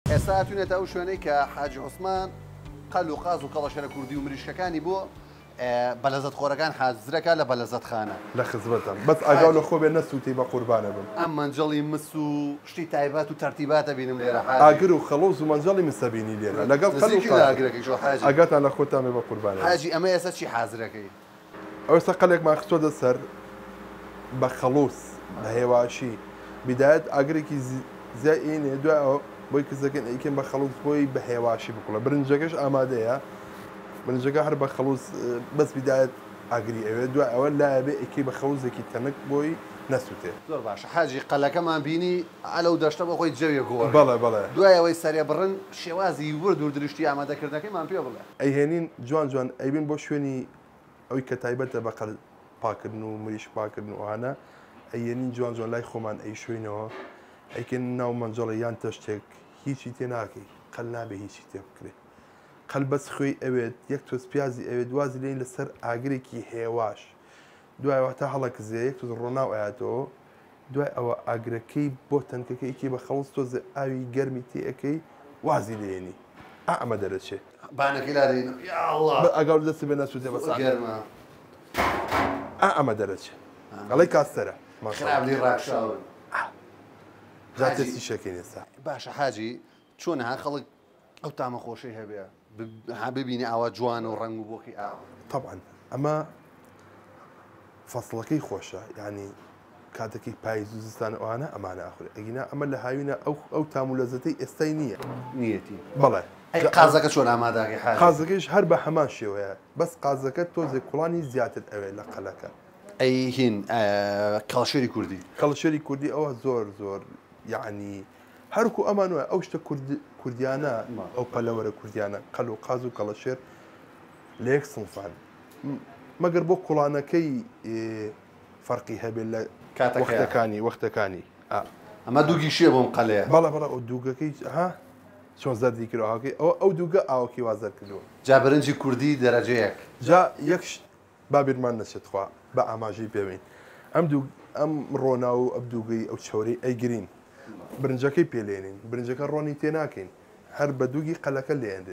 ئێستا هاتوونێتە ئەو شوێنەی کە حاجی عوسمان قەل و قاز و کەڵەشێرە کوردی و مریشکەکانی بۆ بەلەزەت خۆرەکان حازرەکە لە بەلەزەت خانە لە خزمەتم بەس ئاگاو لە خۆ بێ نەسووتی بە قوربانە بم ئەم مەنجەڵی مس و شتی تایبەت و تەرتیباتە بینم لێرە ئاگر و خەڵۆز و مەنجەڵی مسەبینی لێرە لەگەڵ ئاگاتان لە خۆتامێ بە قوربانە حاجی ئەمە ئێستا چی حازرەکەی ئەوستا قەلێکمان خستۆدە سەر بە خەڵوس بە هێواشی بدایەت ئاگرێکی زیائینێ دوای ئەوە بۆی کزەکەن ئەیکەن بە خەڵوس بۆی بە هێواشی بکوڵە برنجەکەش ئامادەیە برنجەکە هەر بە خەڵوس بەس بدایەت ئاگری ئەوێ دوای ئەوە لایەبێ ئەیکی بە خەوزێکی تەنک بۆی نەسووتێ زۆر باشە حاجی قەلەکەمان بینی ئەلەو دەشتە بە خۆی جەوێ گۆڕ بەڵێ بەڵێ دوای ئەوەی سەرێ بڕن شێوازی ورد و درشتی ئامادەکردنەکەیمان پێ بڵێ ئەیهێنین جوان جوان ئەیبین بۆ شوێنی ئەوی کە تایبەتە بە قەل پاکردن و مریش پاکردن وانە ئەیهێنین جوان جوان لای خۆمان ئەی شوێنەوە ئەیکەن ناو مەنجەڵە یان تەشتێک هیچی تێ ناکەی قەل نابێ هیچی تێ بکرێت قەل بەس خوێی ئەوێت یەک تۆز پیازی ئەوێت دوازی لێن لەسەر ئاگرێکی هێواش دوای واتە هەڵەکزێ یەک تۆز ڕۆناو ئاەتەوە دوای ئەوە ئاگرەکەی بۆ تەنکەکەیکی بە خەڵز تۆزە ئاوی گەرمی تێەکەی وازی لێنی ئەمە دەرەچێت بانەکەی لادەین ئەگەڵ دەستی بە نەسووتێ بە گەرمە ئەمە دەرەچێت ئەڵی کاستەرە خراپلی ڕاکشاون جاتێسی شەکەین ئێستا باشە حاجی چۆن ها خەڵک ئەو تامە خۆشەی هەبێ ببینی ئاوا جوان و ڕنگ و بۆکی ئاوە طبعا ئەمە فەسڵەکەی خۆشە یعنی کاتێکی پای زستان ئەوانە ئەمانە ئاخورێ ئەگینا ئەمە لە هاوینە ئەو تام و لەزەتەی ئێستای نییە نیەتی بەڵێ قازەکە چۆن ئاماداگەی حاجی قازەکەش هەر بە هەمان شێوەیە بەس قازەکە تۆزێک کوڵانی زیاتر ئەوێ لە قەلەکە ئەی هین کەڵشێری کوردی کەڵشێری کوردی ئەوە زۆر زۆر یعنی هەرکو ئەمان وە ئەو شتە کوردیانە ئەو پەلەوەرە کوردیانە قەل و قاز و کەڵەشێر لە یەک سنفان مەگەر بۆ کوڵانەکەی فەرقی هەبێت لە وەختەکانی ئەمە دووگی شێ بۆم قەلەیە بەڵێ بەڵێ ئەو دووگەکەی ها چۆن زەردی کردەوەکەی ئەو دووگە ئاوەکی وازەر کردووە جا برنجی کوردی دەرەجەیەک جا یەک بابیرمان نەچێت خوا بە ئاماژەی پێوین ئەم ڕۆنا و ئەم دووگەی ئەو چۆری ئەیگرین برنجەکەی پێلێنین برنجەکە ڕۆنی تێ ناکەین هەر بە دووگی قەلەکە لێندێ